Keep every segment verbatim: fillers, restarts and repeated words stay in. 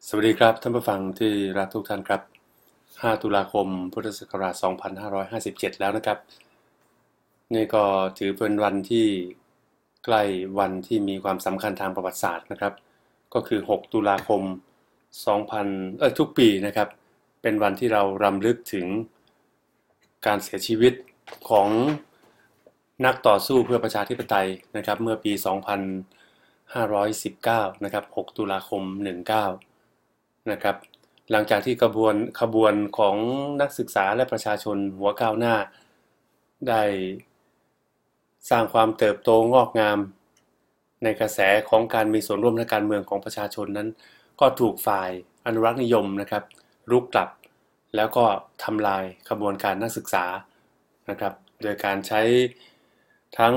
สวัสดีครับท่านผู้ฟังที่รักทุกท่านครับห้าตุลาคมพุทธศักราชสองพันห้าร้อยห้าสิบเจ็ดแล้วนะครับนี่ก็ถือเป็นวันที่ใกล้วันที่มีความสำคัญทางประวัติศาสตร์นะครับก็คือหกตุลาคมสองพันเอ่อทุกปีนะครับเป็นวันที่เรารำลึกถึงการเสียชีวิตของนักต่อสู้เพื่อประชาธิปไตยนะครับเมื่อปีสองพันห้าร้อยสิบเก้านะครับหกตุลาคมสิบเก้านะครับหลังจากที่กระบวนขบวนของนักศึกษาและประชาชนหัวก้าวหน้าได้สร้างความเติบโตงอกงามในกระแสของการมีส่วนร่วมในการเมืองของประชาชนนั้นก็ถูกฝ่ายอนุรักษ์นิยมนะครับรุกกลับแล้วก็ทำลายขบวนการนักศึกษานะครับโดยการใช้ทั้ง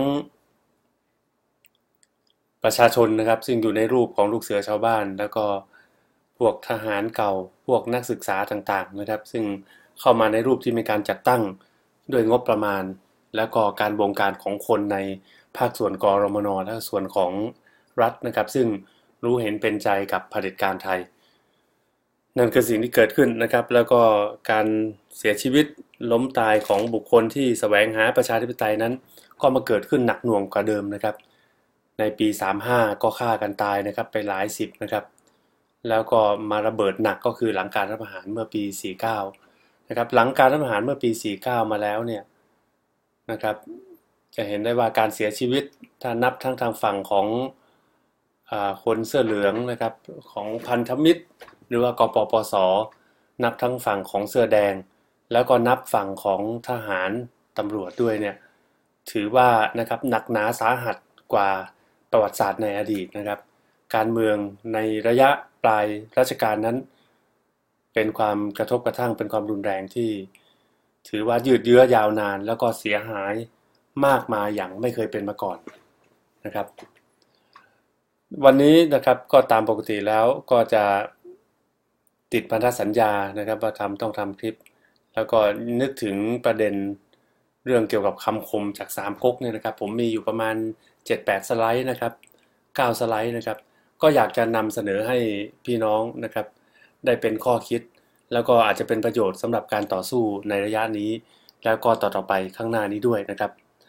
ประชาชนนะครับซึ่งอยู่ในรูปของลูกเสือชาวบ้านแล้วก็พวกทหารเก่าพวกนักศึกษาต่างๆนะครับซึ่งเข้ามาในรูปที่มีการจัดตั้งด้วยงบประมาณแล้วก็การบงการของคนในภาคส่วนกรมนและส่วนของรัฐนะครับซึ่งรู้เห็นเป็นใจกับเผด็จการไทยนั่นคือสิ่งที่เกิดขึ้นนะครับแล้วก็การเสียชีวิตล้มตายของบุคคลที่แสวงหาประชาธิปไตยนั้นก็มาเกิดขึ้นหนักหน่วงกว่าเดิมนะครับในปีสามสิบห้าก็ฆ่ากันตายนะครับไปหลายสิบนะครับแล้วก็มาระเบิดหนักก็คือหลังการรัฐประหารเมื่อปีสี่สิบเก้านะครับหลังการรัฐประหารเมื่อปีสี่สิบเก้ามาแล้วเนี่ยนะครับจะเห็นได้ว่าการเสียชีวิตถ้านับทั้งทางฝั่งของอ่าคนเสื้อเหลืองนะครับของพันธมิตรหรือว่ากปปสนับทั้งฝั่งของเสื้อแดงแล้วก็นับฝั่งของทหารตำรวจด้วยเนี่ยถือว่านะครับหนักหนาสาหัสกว่าประวัติศาสตร์ในอดีตนะครับการเมืองในระยะปลายรัชกาลนั้นเป็นความกระทบกระทั่งเป็นความรุนแรงที่ถือว่ายืดเยื้อยาวนานแล้วก็เสียหายมากมายอย่างไม่เคยเป็นมาก่อนนะครับวันนี้นะครับก็ตามปกติแล้วก็จะติดพันธสัญญานะครับว่าทำต้องทำคลิปแล้วก็นึกถึงประเด็นเรื่องเกี่ยวกับคำคมจากสามก๊กเนี่ยนะครับผมมีอยู่ประมาณ เจ็ดแปด สไลด์นะครับเก้าสไลด์นะครับก็อยากจะนำเสนอให้พี่น้องนะครับได้เป็นข้อคิดแล้วก็อาจจะเป็นประโยชน์สำหรับการต่อสู้ในระยะนี้แล้วก็ต่อๆไปข้างหน้านี้ด้วยนะครับ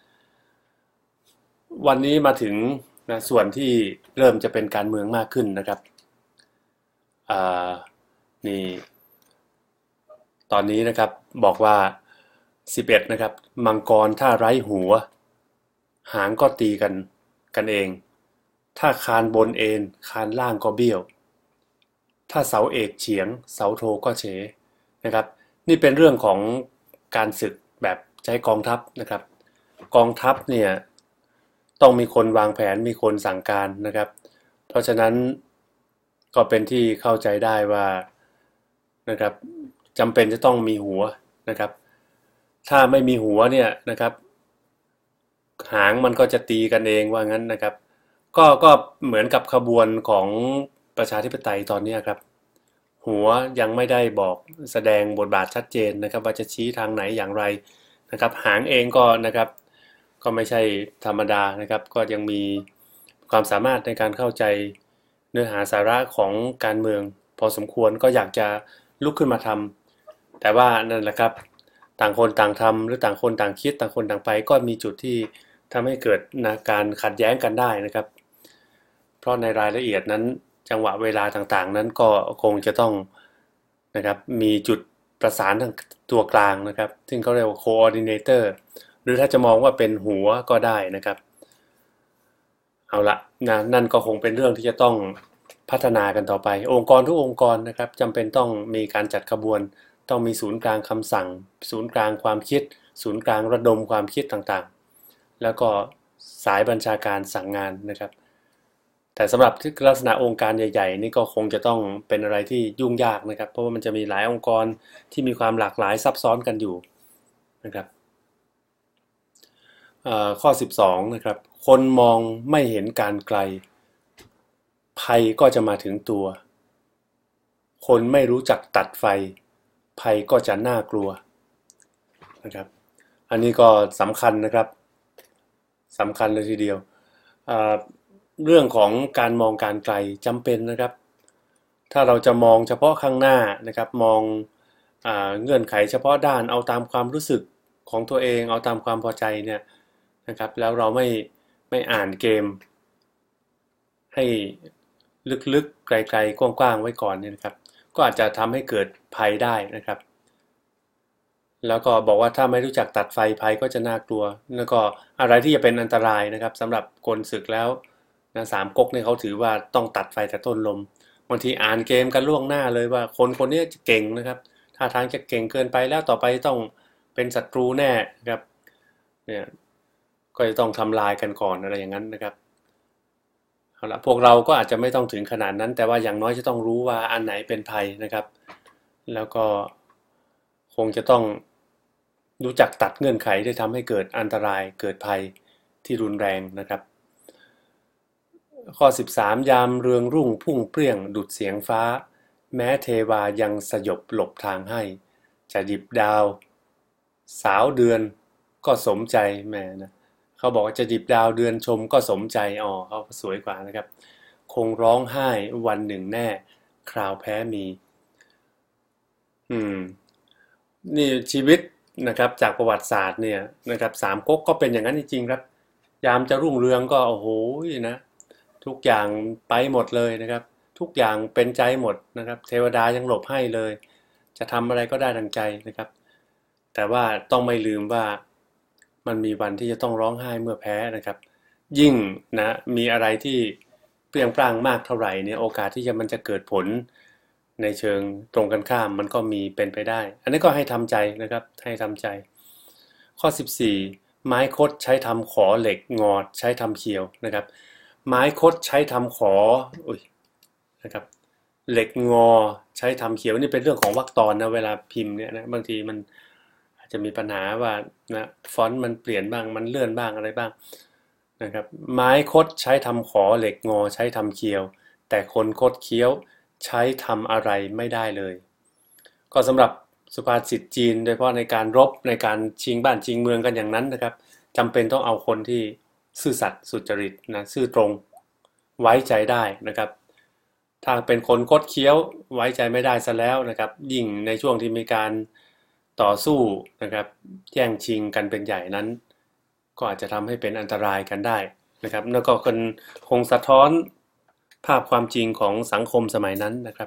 วันนี้มาถึงนะส่วนที่เริ่มจะเป็นการเมืองมากขึ้นนะครับอ่านี่ตอนนี้นะครับบอกว่าสิบเอ็ดนะครับมังกรถ้าไร้หัวหางก็ตีกันกันเองถ้าคานบนเอนคานล่างก็เบี้ยวถ้าเสาเอกเฉียงเสาโทก็เฉนะครับนี่เป็นเรื่องของการศึกแบบใช้กองทัพนะครับกองทัพเนี่ยต้องมีคนวางแผนมีคนสั่งการนะครับเพราะฉะนั้นก็เป็นที่เข้าใจได้ว่านะครับจำเป็นจะต้องมีหัวนะครับถ้าไม่มีหัวเนี่ยนะครับหางมันก็จะตีกันเองว่างั้นนะครับก็ก็เหมือนกับขบวนของประชาธิปไตยตอนนี้ครับหัวยังไม่ได้บอกแสดงบทบาทชัดเจนนะครับว่าจะชี้ทางไหนอย่างไรนะครับหางเองก็นะครับก็ไม่ใช่ธรรมดานะครับก็ยังมีความสามารถในการเข้าใจเนื้อหาสาระของการเมืองพอสมควรก็อยากจะลุกขึ้นมาทำแต่ว่านั่นแหละครับต่างคนต่างทำหรือต่างคนต่างคิดต่างคนต่างไปก็มีจุดที่ทำให้เกิดการขัดแย้งกันได้นะครับเพราะในรายละเอียดนั้นจังหวะเวลาต่างๆนั้นก็คงจะต้องนะครับมีจุดประสานทางตัวกลางนะครับซึ่งเขาเรียกว่า coordinator หรือถ้าจะมองว่าเป็นหัวก็ได้นะครับเอาละนะนั่นก็คงเป็นเรื่องที่จะต้องพัฒนากันต่อไปองค์กรทุกองค์กรนะครับจำเป็นต้องมีการจัดขบวนต้องมีศูนย์กลางคำสั่งศูนย์กลางความคิดศูนย์กลางระดมความคิดต่างๆแล้วก็สายบัญชาการสั่งงานนะครับแต่สำหรับลักษณะองค์การใหญ่ๆนี่ก็คงจะต้องเป็นอะไรที่ยุ่งยากนะครับเพราะว่ามันจะมีหลายองค์กรที่มีความหลากหลายซับซ้อนกันอยู่นะครับข้อสิบสองนะครับคนมองไม่เห็นการไกลภัยก็จะมาถึงตัวคนไม่รู้จักตัดไฟภัยก็จะน่ากลัวนะครับอันนี้ก็สำคัญนะครับสำคัญเลยทีเดียวเรื่องของการมองการไกลจำเป็นนะครับถ้าเราจะมองเฉพาะข้างหน้านะครับมองอ่าเงื่อนไขเฉพาะด้านเอาตามความรู้สึกของตัวเองเอาตามความพอใจเนี่ยนะครับแล้วเราไม่ไม่อ่านเกมให้ลึกๆไกลๆกว้างๆไว้ก่อนเนี่ยนะครับก็อาจจะทำให้เกิดภัยได้นะครับแล้วก็บอกว่าถ้าไม่รู้จักตัดไฟภัยก็จะน่ากลัวแล้วก็อะไรที่จะเป็นอันตรายนะครับสำหรับคนศึกแล้วนะสามก๊กเนี่ยเขาถือว่าต้องตัดไฟแต่ต้นลมบางทีอ่านเกมกันล่วงหน้าเลยว่าคนคนนี้จะเก่งนะครับท่าทางจะเก่งเกินไปแล้วต่อไปต้องเป็นศัตรูแน่นะครับเนี่ยก็จะต้องทำลายกันก่อนอะไรอย่างนั้นนะครับเอาละพวกเราก็อาจจะไม่ต้องถึงขนาดนั้นแต่ว่าอย่างน้อยจะต้องรู้ว่าอันไหนเป็นภัยนะครับแล้วก็คงจะต้องรู้จักตัดเงื่อนไขที่ทำให้เกิดอันตรายเกิดภัยที่รุนแรงนะครับข้อสิบสามยามเรืองรุ่งพุ่งเปรี้ยงดุจเสียงฟ้าแม้เทวายังสยบหลบทางให้จะหยิบดาวสาวเดือนก็สมใจแม่นะเขาบอกว่าจะหยิบดาวเดือนชมก็สมใจอ๋อเขาสวยกว่านะครับคงร้องไห้วันหนึ่งแน่คราวแพ้มีอืมนี่ชีวิตนะครับจากประวัติศาสตร์เนี่ยนะครับสามก๊กก็เป็นอย่างนั้นจริงๆครับยามจะรุ่งเรืองก็โอ้โหนะทุกอย่างไปหมดเลยนะครับทุกอย่างเป็นใจหมดนะครับเทวดายังหลบให้เลยจะทำอะไรก็ได้ดังใจนะครับแต่ว่าต้องไม่ลืมว่ามันมีวันที่จะต้องร้องไห้เมื่อแพ้นะครับยิ่งนะมีอะไรที่เปรี้ยงปร้างมากเท่าไหร่เนี่ยโอกาสที่จะมันจะเกิดผลในเชิงตรงกันข้ามมันก็มีเป็นไปได้อันนี้ก็ให้ทำใจนะครับให้ทำใจข้อสิบสี่ไม้คดใช้ทำขอเหล็กงอดใช้ทำเขียวนะครับไม้คดใช้ทำขออุ้ยนะครับเหล็กงอใช้ทำเขียวนี่เป็นเรื่องของวรรคตอนนะเวลาพิมพ์เนี่ยนะบางทีมันอาจจะมีปัญหาว่านะฟอนต์มันเปลี่ยนบ้างมันเลื่อนบ้างอะไรบ้างนะครับไม้คดใช้ทำขอเหล็กงอใช้ทำเขียวแต่คนคดเคี้ยวใช้ทำอะไรไม่ได้เลยก็สำหรับสุภาษิตจีนโดยเฉพาะในการรบในการชิงบ้านชิงเมืองกันอย่างนั้นนะครับจำเป็นต้องเอาคนที่ซื่อสัตย์สุจริตนะซื่อตรงไว้ใจได้นะครับถ้าเป็นคนคดเคี้ยวไว้ใจไม่ได้ซะแล้วนะครับยิ่งในช่วงที่มีการต่อสู้นะครับแย่งชิงกันเป็นใหญ่นั้นก็อาจจะทำให้เป็นอันตรายกันได้นะครับแล้วก็คงสะท้อนภาพความจริงของสังคมสมัยนั้นนะครับ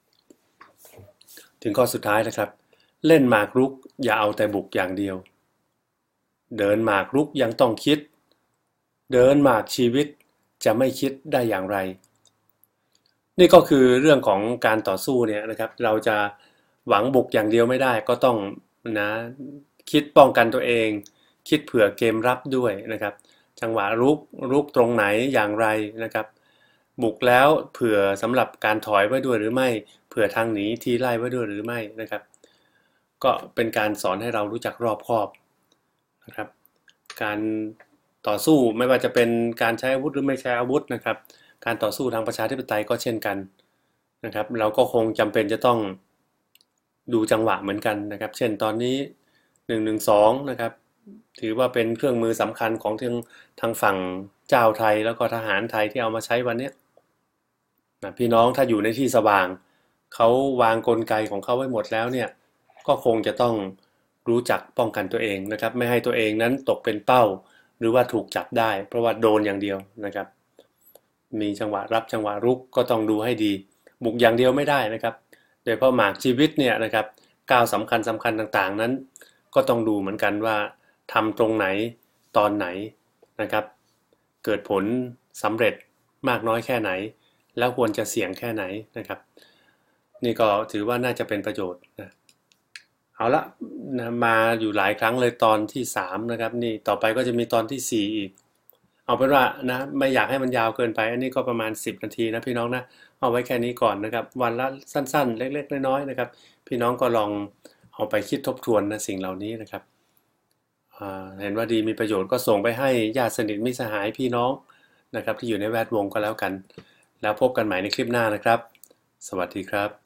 ถึงข้อสุดท้ายนะครับเล่นหมากรุกอย่าเอาแต่บุกอย่างเดียวเดินหมากรุกยังต้องคิดเดินหมากชีวิตจะไม่คิดได้อย่างไรนี่ก็คือเรื่องของการต่อสู้เนี่ยนะครับเราจะหวังบุกอย่างเดียวไม่ได้ก็ต้องนะคิดป้องกันตัวเองคิดเผื่อเกมรับด้วยนะครับจังหวะรุกรุกตรงไหนอย่างไรนะครับบุกแล้วเผื่อสำหรับการถอยไว้ด้วยหรือไม่เผื่อทางหนีทีไล่ไว้ด้วยหรือไม่นะครับก็เป็นการสอนให้เรารู้จักรอบคอบนะครับการต่อสู้ไม่ว่าจะเป็นการใช้อาวุธหรือไม่ใช้อาวุธนะครับการต่อสู้ทางประชาธิปไตยก็เช่นกันนะครับเราก็คงจำเป็นจะต้องดูจังหวะเหมือนกันนะครับเช่นตอนนี้หนึ่งหนึ่งสองนะครับถือว่าเป็นเครื่องมือสำคัญของทางทางฝั่งเจ้าไทยแล้วก็ทหารไทยที่เอามาใช้วันนี้นะพี่น้องถ้าอยู่ในที่สว่างเขาวางกลไกของเขาไว้หมดแล้วเนี่ยก็คงจะต้องรู้จักป้องกันตัวเองนะครับไม่ให้ตัวเองนั้นตกเป็นเป้าหรือว่าถูกจับได้เพราะว่าโดนอย่างเดียวนะครับมีจังหวะรับจังหวะรุกก็ต้องดูให้ดีบุกอย่างเดียวไม่ได้นะครับโดยเฉพาะหมากชีวิตเนี่ยนะครับก้าวสำคัญสำคัญต่างๆนั้นก็ต้องดูเหมือนกันว่าทำตรงไหนตอนไหนนะครับเกิดผลสำเร็จมากน้อยแค่ไหนแล้วควรจะเสี่ยงแค่ไหนนะครับนี่ก็ถือว่าน่าจะเป็นประโยชน์นะเอาละนะมาอยู่หลายครั้งเลยตอนที่สามนะครับนี่ต่อไปก็จะมีตอนที่สี่อีกเอาเป็นว่านะไม่อยากให้มันยาวเกินไปอันนี้ก็ประมาณสิบนาทีนะพี่น้องนะเอาไว้แค่นี้ก่อนนะครับวันละสั้นๆเล็กๆน้อยๆนะครับพี่น้องก็ลองเอาไปคิดทบทวนนะสิ่งเหล่านี้นะครับเห็นว่าดีมีประโยชน์ก็ส่งไปให้ญาติสนิทมิตรสหายพี่น้องนะครับที่อยู่ในแวดวงก็แล้วกันแล้วพบกันใหม่ในคลิปหน้านะครับสวัสดีครับ